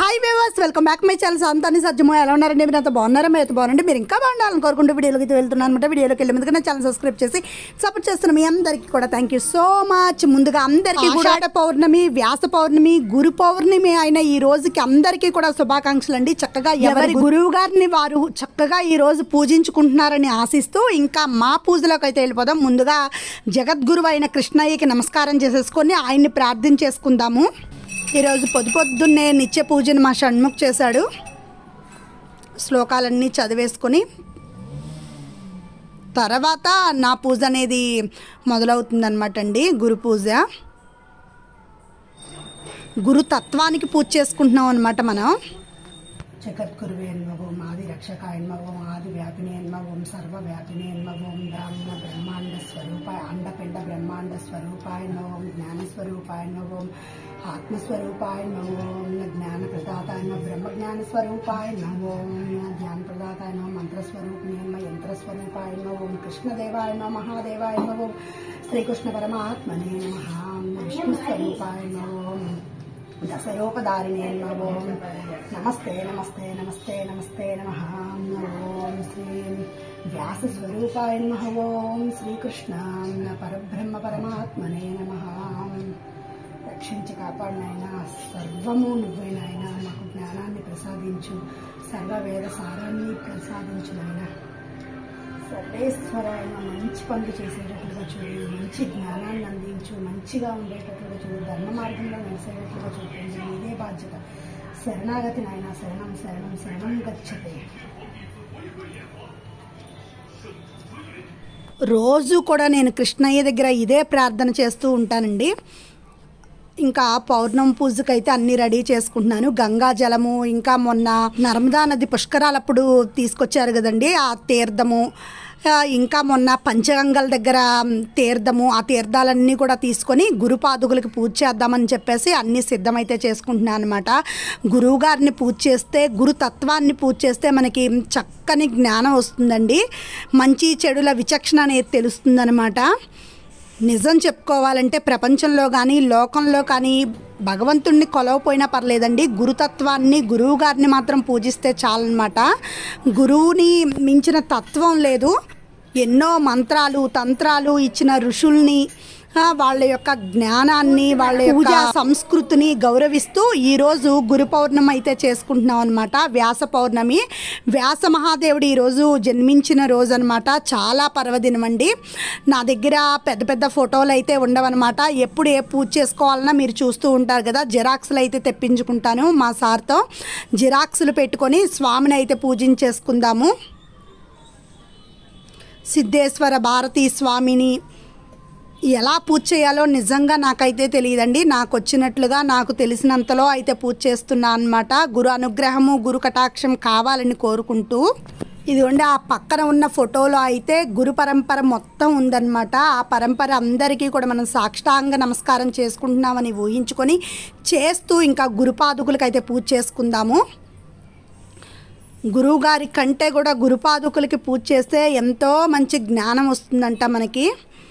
Hi viewers, welcome back my channel. సంతాని సజ్జమో ఎలా ఉన్నారండి? మీరు అంత బాగున్నారా? మీరు బాగుండండి. మీరు ఇంకా బాగుండాలని కోరుకుంటూ వీడియోలోకి వెళ్తున్నాను అనమాట. వీడియోలోకి వెళ్ళే ముందుగా నా ఛానల్ సబ్స్క్రైబ్ చేసి సపోర్ట్ చేస్తున్న మీ అందరికీ కూడా థ్యాంక్ యూ సో మచ్. ముందుగా అందరికీ ఆషాఢ పౌర్ణమి, వ్యాస పౌర్ణమి, గురు పౌర్ణమి అయిన ఈ రోజుకి అందరికీ కూడా శుభాకాంక్షలు అండి. చక్కగా ఎవరి గురువు గారిని వారు చక్కగా ఈ రోజు పూజించుకుంటున్నారని ఆశిస్తూ ఇంకా మా పూజలోకి అయితే వెళ్ళిపోదాం. ముందుగా జగద్గురువు అయిన కృష్ణయ్యకి నమస్కారం చేసేసుకొని ఆయన్ని ప్రార్థించేసుకుందాము. ఈరోజు పొద్దున్నే నిత్య పూజను మా షణ్ముఖ్ చేశాడు. శ్లోకాలన్నీ చదివేసుకొని తర్వాత నా పూజ అనేది మొదలవుతుందన్నమాట అండి. గురు పూజ, గురుతత్వానికి పూజ చేసుకుంటున్నాం అనమాట మనం. జగద్గురువే నమః, ఓం ఆది రక్షకాయ నమః, ఓం ఆది వ్యాపినే నమః, ఓం సర్వవ్యాపినే నమః, ఓం బ్రాహ్మణ బ్రహ్మాండ స్వరూపాయ అండపిండ బ్రహ్మాండ స్వరూపాయ నమః, ఓం జ్ఞాన స్వరూపాయ నమః, ఓం ఆత్మస్వరూపాయ నమః, ఓం జ్ఞాన ప్రదాతాయ నమః, బ్రహ్మ జ్ఞాన స్వరూపాయ నమః, ఓం జ్ఞాన ప్రదాతాయ నమః, మంత్రస్వరూపిణే నమః, యంత్రస్వరూపాయ నమః, ఓం కృష్ణదేవాయ నమః, మహాదేవాయ నమః, ఓం శ్రీకృష్ణ పరమాత్మనే నమః, విష్ణు స్వరూపాయ నమః, దశరూపధారిణే నమః, ఓం నమస్తే నమస్తే నమస్తే నమస్తే నమః, ఓం శ్రీ వ్యాస స్వరూపాయ నమః, ఓం శ్రీకృష్ణ పరబ్రహ్మ పరమాత్మనే నమః. రక్షించి కాపాడినైనా సర్వము నువ్వేనాయనా, మాకు జ్ఞానాన్ని ప్రసాదించు, సర్వవేద సారాన్ని ప్రసాదించు నాయన. సర్వేశ్వరాయన మంచి పనులు చేసేటట్లుగా చూడు, మంచి జ్ఞానాన్ని అందించు, మంచిగా ఉండేటట్లుగా చూడు, ధర్మ మార్గంలో నడిచేటట్లుగా చూడండి. ఇదే బాధ్యత. శరణాగతి నాయన, శరణం శరణం శరణం గచ్చతే. రోజు కూడా నేను కృష్ణయ్య దగ్గర ఇదే ప్రార్థన చేస్తూ ఉంటానండి. ఇంకా పౌర్ణమి పూజకైతే అన్నీ రెడీ చేసుకుంటున్నాను. గంగా జలము, ఇంకా మొన్న నర్మదా నది పుష్కరాలప్పుడు తీసుకొచ్చారు కదండి ఆ తీర్థము, ఇంకా మొన్న పంచగంగల దగ్గర తీర్థము, ఆ తీర్థాలన్నీ కూడా తీసుకొని గురుపాదుకులకి పూజ చేద్దామని చెప్పేసి అన్నీ సిద్ధమైతే చేసుకుంటున్నాను అనమాట. గురువుగారిని పూజ చేస్తే, గురుతత్వాన్ని పూజ చేస్తే మనకి చక్కని జ్ఞానం వస్తుందండి. మంచి చెడుల విచక్షణ అనేది తెలుస్తుందనమాట. నిజం చెప్పుకోవాలంటే ప్రపంచంలో కానీ లోకంలో కానీ భగవంతుణ్ణి కొలవపోయినా పర్లేదండి, గురుతత్వాన్ని, గురువు గారిని మాత్రం పూజిస్తే చాలన్నమాట. గురువుని మించిన తత్వం లేదు. ఎన్నో మంత్రాలు తంత్రాలు ఇచ్చిన ఋషుల్ని, వాళ్ళ యొక్క జ్ఞానాన్ని, వాళ్ళ యొక్క సంస్కృతిని గౌరవిస్తూ ఈరోజు గురు పౌర్ణమి అయితే చేసుకుంటున్నాం అనమాట. వ్యాస పౌర్ణమి, వ్యాస మహాదేవుడు ఈరోజు జన్మించిన రోజు అనమాట. చాలా పర్వదినం అండి. నా దగ్గర పెద్ద పెద్ద ఫోటోలు అయితే ఉండవన్నమాట. ఎప్పుడు ఏ పూజ చేసుకోవాలన్నా మీరు చూస్తూ ఉంటారు కదా. జిరాక్స్లు అయితే తెప్పించుకుంటాను మా సార్తో. జిరాక్స్లు పెట్టుకొని స్వామిని అయితే పూజించేసుకుందాము. సిద్ధేశ్వర భారతీ స్వామిని ఎలా పూజ చేయాలో నిజంగా నాకైతే తెలియదండి. నాకు వచ్చినట్లుగా, నాకు తెలిసినంతలో అయితే పూజ చేస్తున్నా అనమాట. గురు అనుగ్రహము, గురు కటాక్షం కావాలని కోరుకుంటూ. ఇదిగోండి ఆ పక్కన ఉన్న ఫోటోలో అయితే గురు పరంపర మొత్తం ఉందన్నమాట. ఆ పరంపర అందరికీ కూడా మనం సాష్టాంగ నమస్కారం చేసుకుంటున్నామని ఊహించుకొని చేస్తూ ఇంకా గురుపాదుకులకి అయితే పూజ చేసుకుందాము. గురువుగారి కంటే కూడా గురుపాదుకులకి పూజ చేస్తే ఎంతో మంచి జ్ఞానం వస్తుందంట మనకి.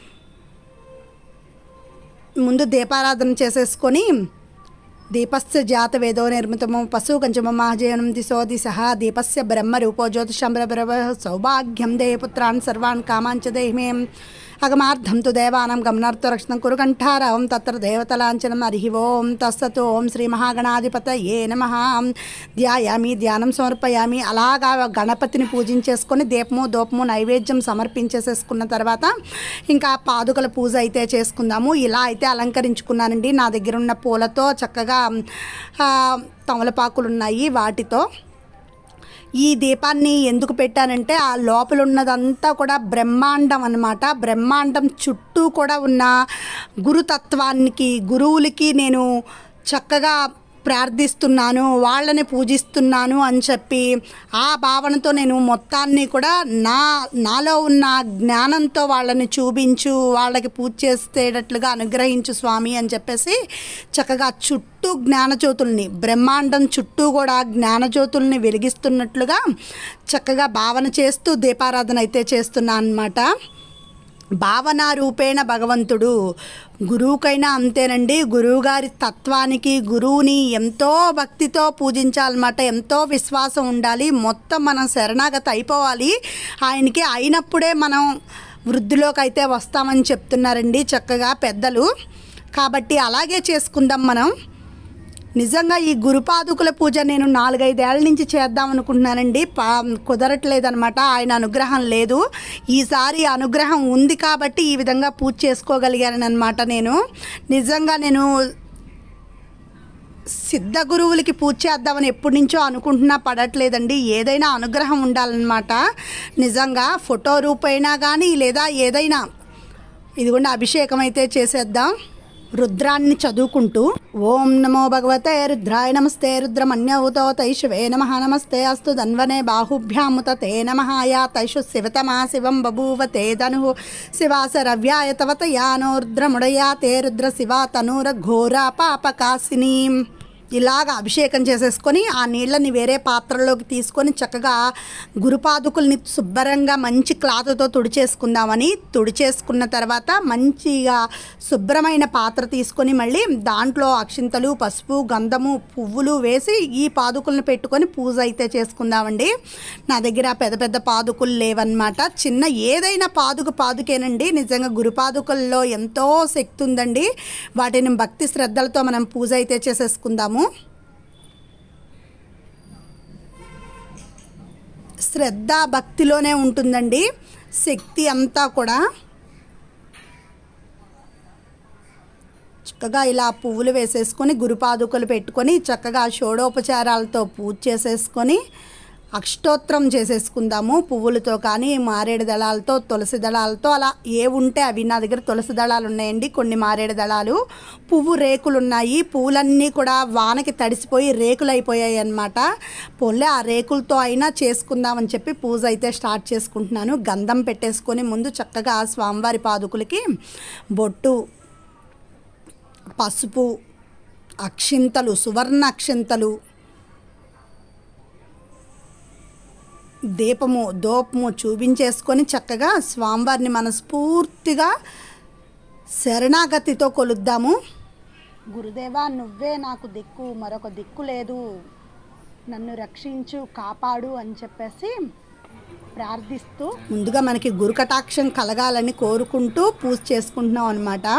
ముందు దీపారాధన చేసేసుకొని, దీపస్య జాత వేదో నిర్మితమో పశు కంచమ మహాజయనం దిశో దిశ దీపస్య బ్రహ్మ రూపో జ్యోతిషంబ్రభ సౌభాగ్యం దేయపుత్రాన్ సర్వాన్ కామాంచ దేహిమే అగమార్థం తు దేవానం గమనార్థ రక్షణం కురు కంఠారవం తత్ర దేవతలాంఛనం హరి ఓం తస్సత్. ఓం శ్రీ మహాగణాధిపతయే నమః. ధ్యాయామి, ధ్యానం సమర్పయామి. అలాగా గణపతిని పూజించేసుకొని దీపము దూపము నైవేద్యం సమర్పించేసేసుకున్న తర్వాత ఇంకా పాదుకల పూజ అయితే చేసుకుందాము. ఇలా అయితే అలంకరించుకున్నానండి. నా దగ్గర ఉన్న పూలతో చక్కగా తమలపాకులు ఉన్నాయి, వాటితో. ఈ దీపాన్ని ఎందుకు పెట్టానంటే ఆ లోపల ఉన్నదంతా కూడా బ్రహ్మాండం అన్నమాట. బ్రహ్మాండం చుట్టూ కూడా ఉన్న గురుతత్వానికి, గురువులకి నేను చక్కగా ప్రార్థిస్తున్నాను, వాళ్ళని పూజిస్తున్నాను అని చెప్పి ఆ భావనతో నేను మొత్తాన్ని కూడా నాలో ఉన్న జ్ఞానంతో వాళ్ళని చూపించు, వాళ్ళకి పూజ చేసేటట్లుగా అనుగ్రహించు స్వామి అని చెప్పేసి చక్కగా చుట్టూ జ్ఞానజ్యోతుల్ని, బ్రహ్మాండం చుట్టూ కూడా జ్ఞానజ్యోతుల్ని వెలిగిస్తున్నట్లుగా చక్కగా భావన చేస్తూ దీపారాధన అయితే చేస్తున్నాను అన్నమాట. భావన రూపేణ భగవంతుడు. గురువుకైనా అంతేనండి. గురువుగారి తత్వానికి గురువుని ఎంతో భక్తితో పూజించాలన్నమాట. ఎంతో విశ్వాసం ఉండాలి. మొత్తం మనం శరణాగతి అయిపోవాలి ఆయనకి. అయినప్పుడే మనం వృద్ధిలోకి అయితే వస్తామని చెప్తున్నారండి చక్కగా పెద్దలు. కాబట్టి అలాగే చేసుకుందాం మనం. నిజంగా ఈ గురుపాదుకుల పూజ నేను 4-5 ఏళ్ళ నుంచి చేద్దాం అనుకుంటున్నానండి. కుదరట్లేదనమాట. ఆయన అనుగ్రహం లేదు. ఈసారి అనుగ్రహం ఉంది కాబట్టి ఈ విధంగా పూజ చేసుకోగలిగానమాట. నేను నిజంగా సిద్ధ గురువులకి పూజ చేద్దామని ఎప్పటి నుంచో అనుకుంటున్నా, పడట్లేదండి. ఏదైనా అనుగ్రహం ఉండాలన్నమాట. నిజంగా ఫోటో రూపైనా కానీ లేదా ఏదైనా. ఇదిగోండి అభిషేకం అయితే చేసేద్దాం రుద్రాన్ని చదువుకుంటూ. ఓం నమో భగవతే రుద్రాయ నమస్తే రుద్రమన్యౌతో తైషువే నమః నమస్తే అస్తు ధన్వనే బాహుభ్యాముత తే నమః యా తైషు శివతమా శివం బభూవ తే ధనుః శివాసరవ్యాయ తవత యానో రుద్రముడయా తే రుద్ర శివా తనూర ఘోరా పాపకాసిని. ఇలాగ అభిషేకం చేసేసుకొని ఆ నీళ్ళని వేరే పాత్రలోకి తీసుకొని చక్కగా గురుపాదుకుల్ని శుభ్రంగా మంచి క్లాత్తో తుడిచేసుకుందామని. తుడిచేసుకున్న తర్వాత మంచిగా శుభ్రమైన పాత్ర తీసుకొని మళ్ళీ దాంట్లో అక్షింతలు, పసుపు, గంధము, పువ్వులు వేసి ఈ పాదుకులను పెట్టుకొని పూజ అయితే చేసుకుందామండి. నా దగ్గర పెద్ద పెద్ద పాదుకులు లేవన్నమాట. చిన్న ఏదైనా పాదుకేనండి. నిజంగా గురుపాదుకుల్లో ఎంతో శక్తి ఉందండి. వాటిని భక్తి శ్రద్ధలతో మనం పూజ అయితే చేసేసుకుందాము. శ్రద్ధ భక్తిలోనే ఉంటుందండి శక్తి అంతా కూడా. చక్కగా ఇలా పువ్వులు వేసేసుకొని గురుపాదుకలు పెట్టుకొని చక్కగా షోడోపచారాలతో పూజ చేసేసుకొని అష్టోత్తరం చేసేసుకుందాము. పువ్వులతో కానీ మారేడు దళాలతో, తులసి దళాలతో అలా ఏ ఉంటే అవి. నా దగ్గర తులసి దళాలు ఉన్నాయండి, కొన్ని మారేడు దళాలు, పువ్వు రేకులు ఉన్నాయి. పువ్వులన్నీ కూడా వానకి తడిసిపోయి రేకులు అయిపోయాయి అన్నమాట. పొల్లే ఆ రేకులతో అయినా చేసుకుందామని చెప్పి పూజ అయితే స్టార్ట్ చేసుకుంటున్నాను. గంధం పెట్టేసుకొని ముందు చక్కగా స్వామివారి పాదుకులకి బొట్టు, పసుపు, అక్షింతలు, సువర్ణ అక్షింతలు, దీపము, దూపము చూపించేసుకొని చక్కగా స్వామివారిని మనస్ఫూర్తిగా శరణాగతితో కొలుద్దాము. గురుదేవా నువ్వే నాకు దిక్కు, మరొక దిక్కు లేదు, నన్ను రక్షించు, కాపాడు అని చెప్పేసి ప్రార్థిస్తూ ముందుగా మనకి గురు కటాక్షం కలగాలని కోరుకుంటూ పూజ చేసుకుంటున్నాం అన్నమాట.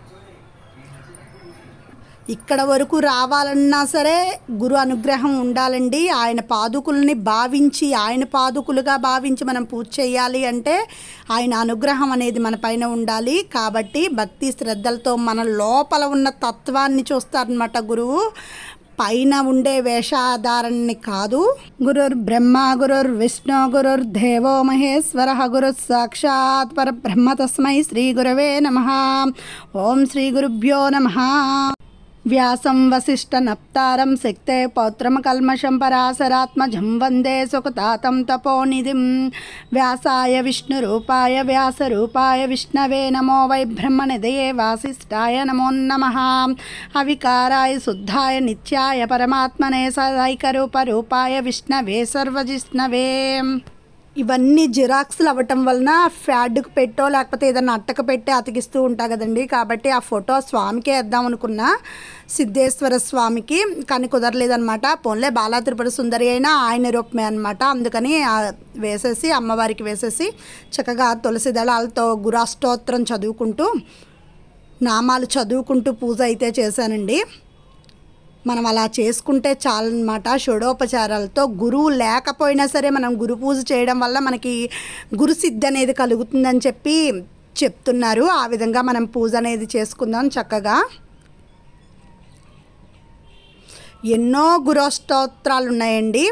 ఇక్కడ వరకు రావాలన్నా సరే గురు అనుగ్రహం ఉండాలండి. ఆయన పాదుకుల్ని భావించి, ఆయన పాదుకులుగా భావించి మనం పూజ చేయాలి అంటే ఆయన అనుగ్రహం అనేది మన పైన ఉండాలి. కాబట్టి భక్తి శ్రద్ధలతో మన లోపల ఉన్న తత్వాన్ని చూస్తారనమాట గురువు, పైన ఉండే వేషాధారాన్ని కాదు. గురుర్ బ్రహ్మ గురుర్ విష్ణు గురుర్ దేవో మహేశ్వర గురు సాక్షాత్ పరబ్రహ్మ తస్మై శ్రీ గురవే నమః. ఓం శ్రీ గురుభ్యో నమః. వ్యాసం వసిష్ఠ నప్తారం శక్తే పౌత్రమ కల్మషం పరాశరాత్మజం వందే సుఖతాతం తపోనిధిం. వ్యాసాయ విష్ణురూపాయ వ్యాసరూపాయ విష్ణవే నమో వై బ్రహ్మనిధయే వాసిష్ఠాయ నమో నమః. అవికారాయ శుద్ధాయ నిత్యాయ పరమాత్మనే సదైకరూపరూపాయ విష్ణవే సర్వజిష్ణవే. ఇవన్నీ జిరాక్స్లు అవ్వటం వలన ఫ్యాడ్కి పెట్టో లేకపోతే ఏదైనా అట్టక పెట్టి అతికిస్తూ ఉంటా కదండి. కాబట్టి ఆ ఫోటో స్వామికే వేద్దాం అనుకున్నా, సిద్ధేశ్వర స్వామికి, కానీ కుదరలేదనమాట. పోన్లే బాలా త్రిపుర సుందరి అయినా ఆయన రూపమే అనమాట. అందుకని వేసేసి అమ్మవారికి వేసేసి చక్కగా తులసి దళాలతో గురాష్టోత్తరం చదువుకుంటూ, నామాలు చదువుకుంటూ పూజ అయితే చేశానండి. మనం అలా చేసుకుంటే చాలన్నమాట. షోడోపచారాలతో గురువు లేకపోయినా సరే మనం గురు పూజ చేయడం వల్ల మనకి గురుసిద్ధి అనేది కలుగుతుందని చెప్పి చెప్తున్నారు. ఆ విధంగా మనం పూజ అనేది చేసుకుందాం చక్కగా. ఎన్నో గురోష్టోత్రాలు ఉన్నాయండి.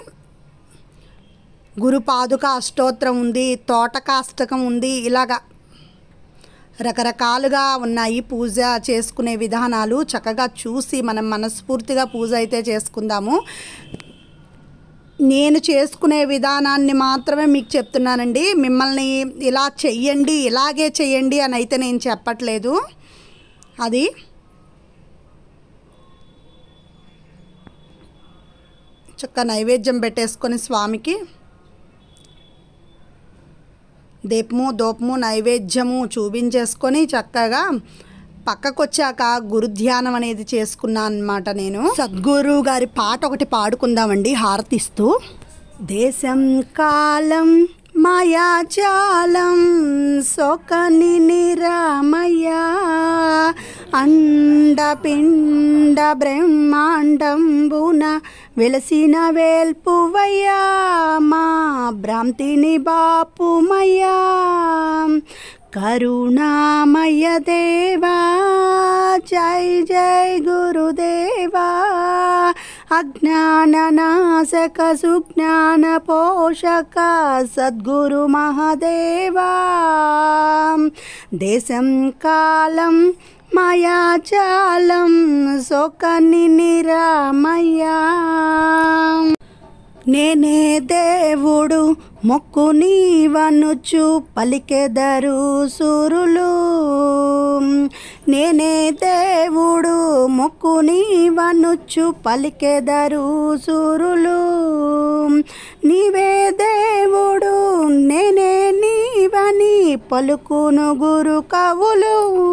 గురు పాదుక అష్టోత్తరం ఉంది, తోటకాష్టకం ఉంది, ఇలాగా రకరకాలుగా ఉన్నాయి పూజ చేసుకునే విధానాలు. చక్కగా చూసి మనం మనస్ఫూర్తిగా పూజ అయితే చేసుకుందాము. నేను చేసుకునే విధానాన్ని మాత్రమే మీకు చెప్తున్నానండి. మిమ్మల్ని ఇలా చెయ్యండి, ఇలాగే చెయ్యండి అని అయితే నేను చెప్పట్లేదు. అది చక్కగా నైవేద్యం పెట్టేసుకొని స్వామికి దీపము దూపము నైవేద్యము చూపించేసుకొని చక్కగా పక్కకు వచ్చాక గురుధ్యానం అనేది చేసుకున్నాను అనమాట. నేను సద్గురు గారి పాట ఒకటి పాడుకుందామండి హారతిస్తూ. దేశం కాలం మాయాజాలం సోకని నిరామయ్య అండపిండ బ్రహ్మాండంబున వెలసిన వేల్పువయ్యా మా భ్రాంతిని బాపుమయ్యా కరుణామయ దేవా జై జై గురుదేవా అజ్ఞాన నాశక సుజ్ఞాన పోషక సద్గురు మహాదేవా దేశం కాలం మాయాజాలం సోకని నిరామయ్యా నేనే దేవుడు మొక్కు నీవనుచు పలికెదరు సూరులు నేనే దేవుడు మొక్కు నీవనుచు పలికెదరు సూరులు నీవే దేవుడు నేనే నీవని పలుకును గురు కవులు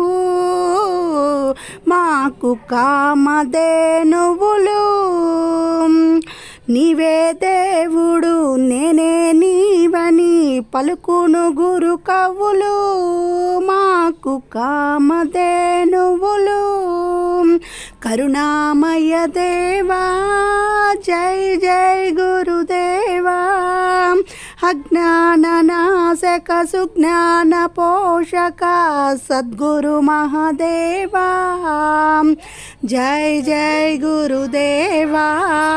మాకు కామధేనువులు నీవే దేవుడు నేనే నీవని పలుకును గురు కవులు మాకు కామధేనువులు కరుణామయ దేవా జై జై గురుదేవా అజ్ఞాన నాశక సుజ్ఞాన పోషక సద్గురు మహాదేవా జై జై గురుదేవా.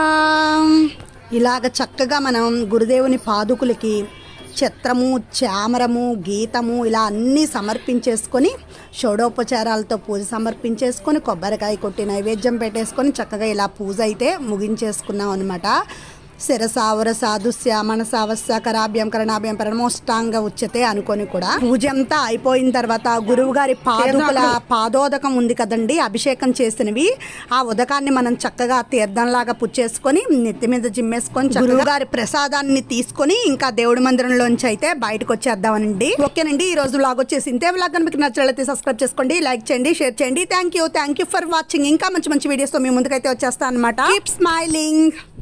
ఇలాగ చక్కగా మనం గురుదేవుని పాదుకులకి ఛత్రము చామరము గీతము ఇలా అన్నీ సమర్పించేసుకొని షోడోపచారాలతో పూజ సమర్పించేసుకొని కొబ్బరికాయ కొట్టి నైవేద్యం పెట్టేసుకొని చక్కగా ఇలా పూజ అయితే ముగించేసుకున్నాం అనమాట. శిరసావర సాధుస్య మనసావస్య కరాభ్యం కరణాభ్యం పరమోష్టాంగ ఉచ్యతే అనుకొని కూడా పూజ అంతా అయిపోయిన తర్వాత గురువు గారి పాదుకుల పాదోదకం ఉంది కదండి అభిషేకం చేసినవి ఆ ఉదకాన్ని మనం చక్కగా తీర్థంలాగా పుచ్చేసుకొని నెత్తి మీద జిమ్మేసుకొని గురువు గారి ప్రసాదాన్ని తీసుకొని ఇంకా దేవుడి మందిరంలోంచి అయితే బయటకు వచ్చేద్దామనండి. ఓకేనండి, ఈ రోజు వ్లాగ్ వచ్చేసి ఇంతే. వ్లాగ్ కనుక మీకు నచ్చినట్లయితే సబ్స్క్రైబ్ చేసుకోండి, లైక్ చేయండి, షేర్ చేయండి. Thank you for watching. ఇంకా మంచి మంచి వీడియోస్ తో మీ ముందుకైతే వచ్చేస్తాను అనమాట. Keep smiling.